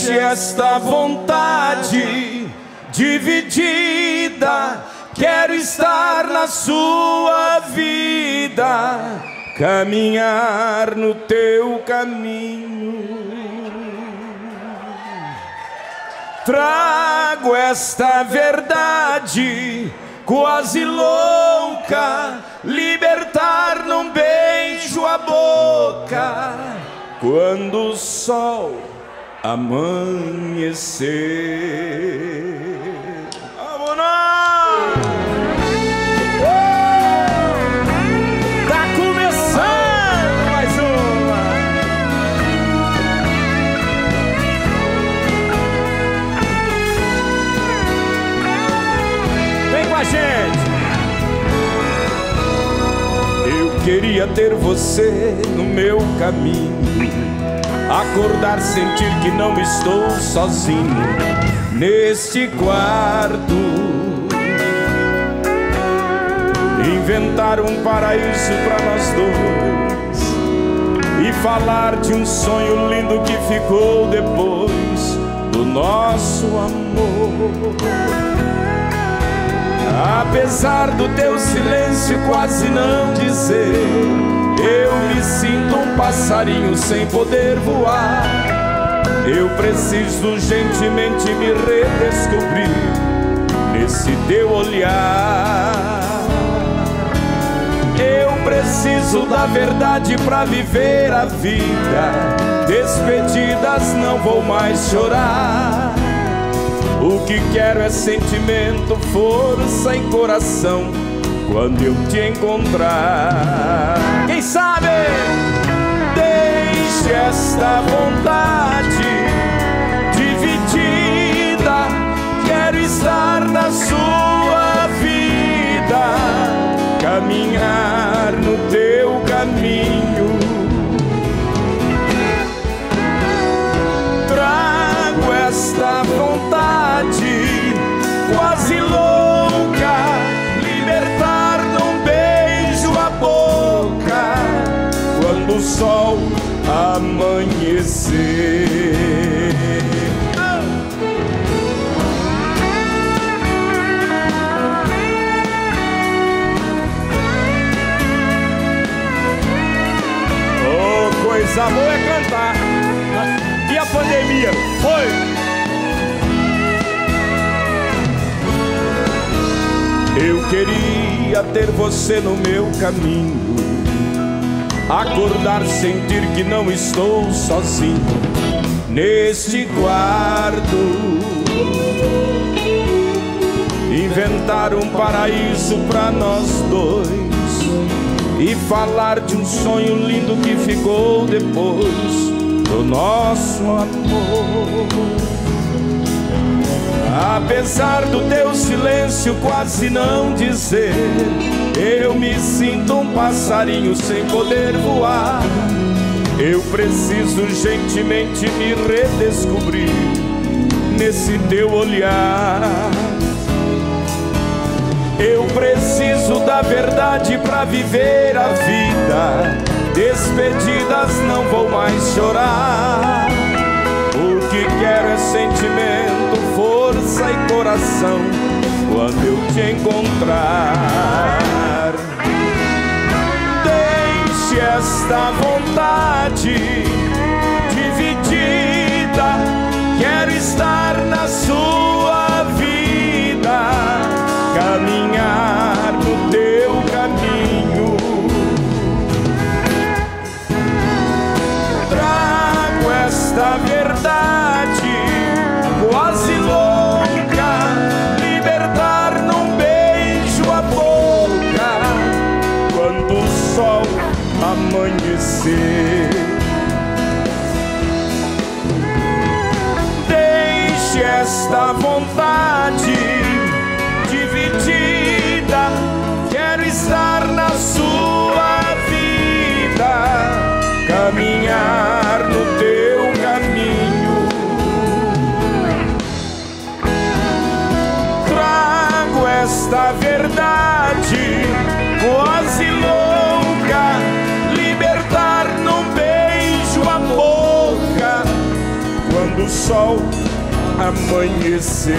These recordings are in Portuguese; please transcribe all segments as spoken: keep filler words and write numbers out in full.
Deixe esta vontade dividida. Quero estar na sua vida, caminhar no teu caminho. Trago esta verdade quase louca, libertar num beijo a boca, quando o sol amanhecer. Vamos lá! Tá começando mais uma. Vem com a gente. Eu queria ter você no meu caminho, acordar, sentir que não estou sozinho neste quarto, inventar um paraíso para nós dois e falar de um sonho lindo que ficou depois do nosso amor. Apesar do teu silêncio quase não dizer, eu me sinto um passarinho sem poder voar. Eu preciso urgentemente me redescobrir nesse teu olhar. Eu preciso da verdade pra viver a vida. Despedidas não vou mais chorar. O que quero é sentimento, força e coração quando eu te encontrar. Quem sabe? Deixe esta vontade dividida. Quero estar na sua vida, caminhar no teu caminho. Trago esta vontade quase louca, libertar num beijo a boca, quando o sol amanhecer. Oh, coisa boa é cantar. E a pandemia? Foi! Eu queria ter você no meu caminho, acordar, sentir que não estou sozinho neste quarto, inventar um paraíso pra nós dois e falar de um sonho lindo que ficou depois do nosso amor. Apesar do teu silêncio quase não dizer, eu me sinto um passarinho sem poder voar. Eu preciso urgentemente me redescobrir nesse teu olhar. Eu preciso da verdade pra viver a vida. Despedidas não vou mais chorar. O que quero é sentimento, força e coração quando eu te encontrar. Deixe esta vontade dividida. Quero estar na sua vida, caminhar no teu caminho. Trago esta verdade quase louca, libertar num beijo a boca, quando o sol amanhecer. Deixe esta vontade dividida. Quero estar na sua vida, caminhar no teu caminho. Trago esta verdade quase louca, libertar num beijo a boca, quando quando o sol amanhecer.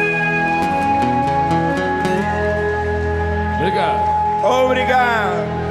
Obrigado. Obrigado.